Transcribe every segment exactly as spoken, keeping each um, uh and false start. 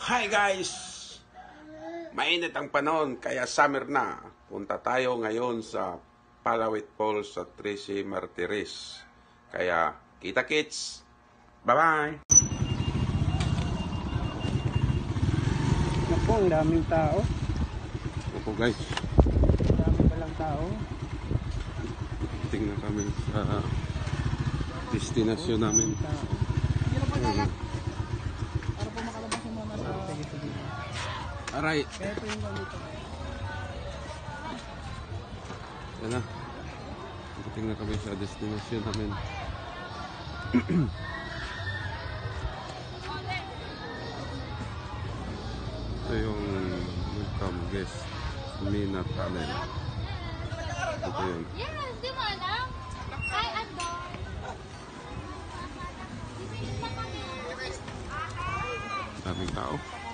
Hi guys! Mainit ang panahon kaya summer na. Punta tayo ngayon sa Palawit Falls sa Tracy Martires. Kaya kita kits! Bye-bye! Naku, ang daming tao. Opo guys, Ang dami palang tao. tingnan kami sa destinasyon namin. Tao. Ayun. Para po makalabas yung mga nasa... Sige, sige. Aray! Kaya po yung ganito. Yan na. Tingnan kami sa destinasyon namin. Ito yung welcome guest. Mina Talent. Ito yun. Yes, di mo alam? Hi, Ando. Daming tao.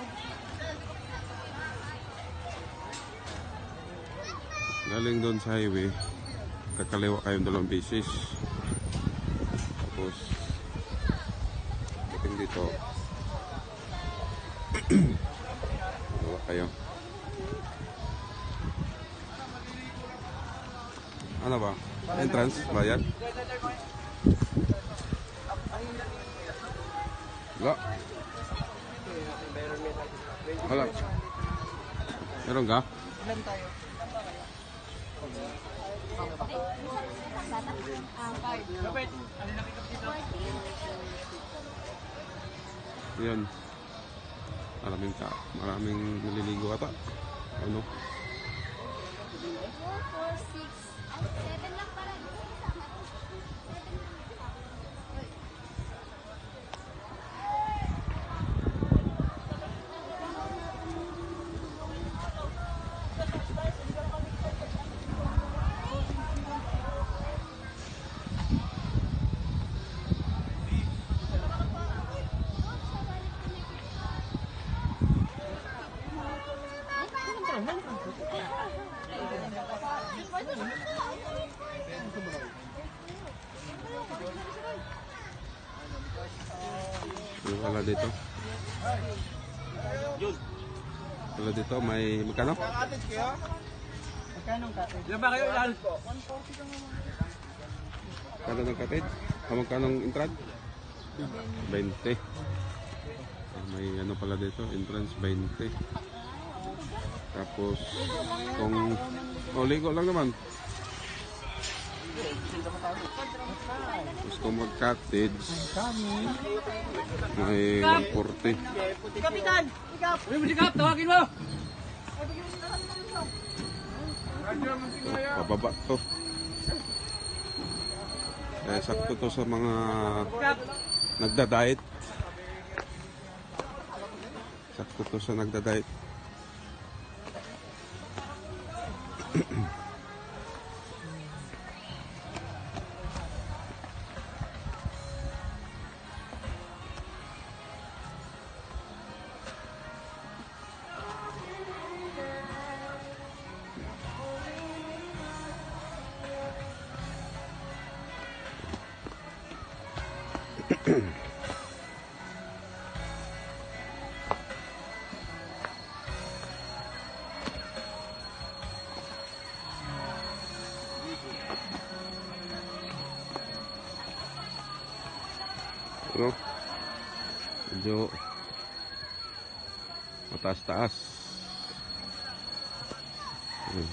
Galing doon sa highway. Kakaliwa kayong dalawang beses. Tapos dating dito. Kaliwa kayo. Ano ba? Entrance? Bayad? Wala. Wala. Meron ka? Ilan tayo? Lapit. Alin na pick-up dito? Yun. Maraming ka. Maraming naliligo ata. Ano? four, four, six, seven lang para. Yung wala dito. Wala dito. May magkano? Magkano ang cottage? Ilan ba kayo? Ilan? Magkano ng cottage? O magkano ng entrance? twenty. Ah, may ano pala dito. Entrance twenty. Tapos kung oh, ligo lang naman. Tapos kung mag-cottage may one forty. Kapitan! Ikaw! Uy, musikap! Tawagin mo! Pababa to. Eh, sakto to sa mga nagda-diet. Sakto to sa nagda-diet. Ano? Medyo mataas-taas. Hmm.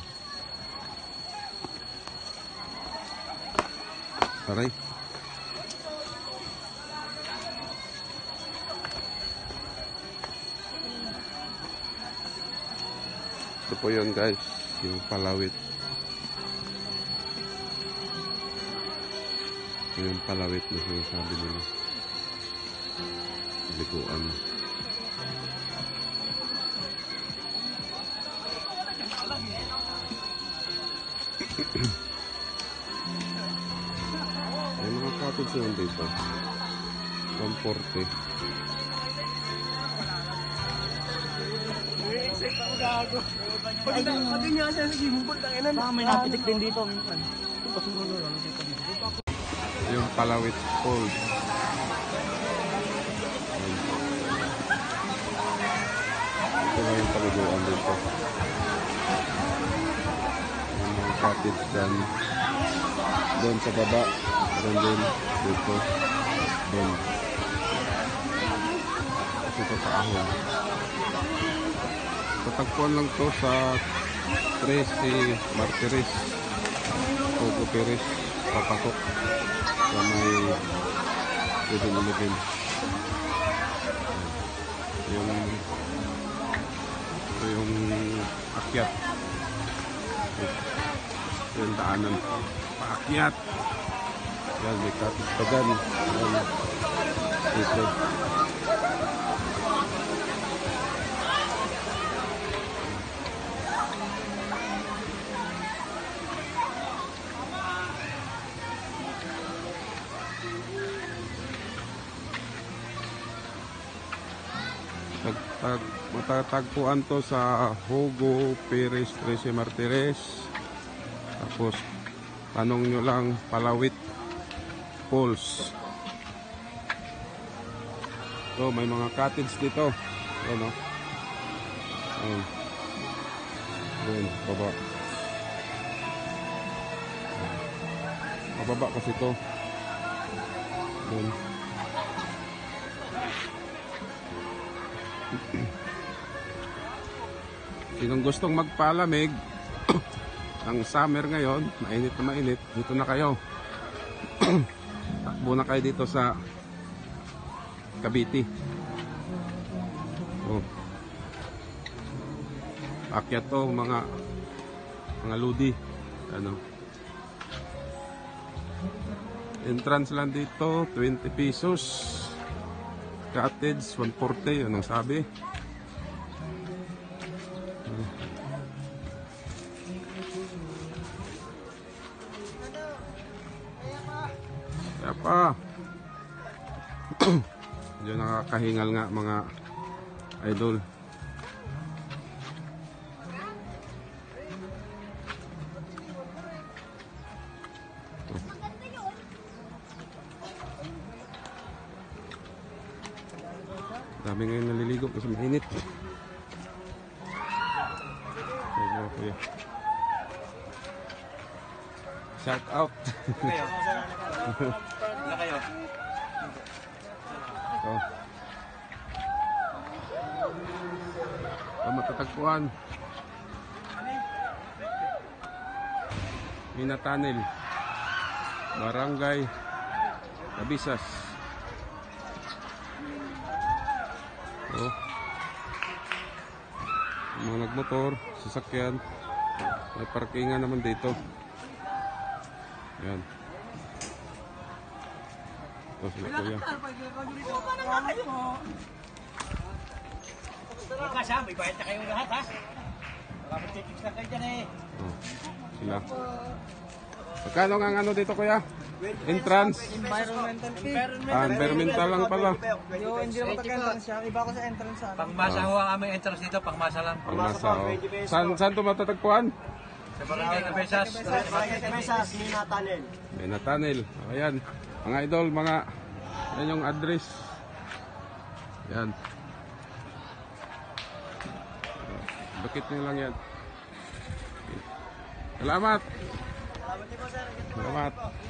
Aray. Ito po yun guys, yung Palawit. Ito yung Palawit na sinasabi nila. Liguan. May mga cottage naman dito. one forty. Pag niya siya sa gimubol, tanginan. Baka may napitik din dito. Yung Palawit Falls. tuguan dito. Yung mga cottage dyan. Doon sa baba. Meron din dito. Doon. Kasi ito sa ahon. Tatagpuan lang to sa Tracy Martires. Hugo Perez. Papasok. Sa may seven eleven. Yung ito yung akyat. Ito yung daanan. Paakyat. Yan, may cottage pa dyan. Yan. Dito. Tag, matatagpuan to sa Hugo Perez Tracy Martires. Tapos tanong nyo lang Palawit Falls. So may mga cottage dito. Ayan o. Ayan. Ayan, baba. Mababa kasi to. Ayan. Sinong gustong magpalamig ang summer ngayon, mainit na mainit, dito na kayo. Takbo na kayo dito sa Cavite. Oh. Akyat to mga mga ludi. Ano? Entrance lang dito twenty pesos. Cottage one forty, anong sabi? Kaya pa. Diyan nakakahingal nga mga idol. Dami ngayon naliligo kasi mainit. Ayan, kuya. Shout out. Kayo. Wala kayo. Ito. Ito matatagpuan. Minatanil. Barangay Cabisas. Oh. Mga nagmotor, sasakyan. May parkingan naman dito. Yan. Ito sila kuya. Bukas ha, may bayad na kayong lahat ha. Baka mag-tickets na kayo dyan eh. Oh, sila. Magkano nga ang ano dito kuya? Entrance? Environmental fee. Ah, environmental lang pala. Yo, hindi ako tag-entrance siya. Iba ko sa entrance sa ano. Pangmasa ho ang aming entrance dito, pangmasa lang. Pangmasa, oh. Saan, saan ito matatagpuan? Sa Barangay Cabezas. Barangay Cabezas, Minatanil. May natanil. Ayan. Mga idol, mga... Yan yung address. Yan. Bakit nyo lang yan. Salamat. Salamat din po, sir. Salamat.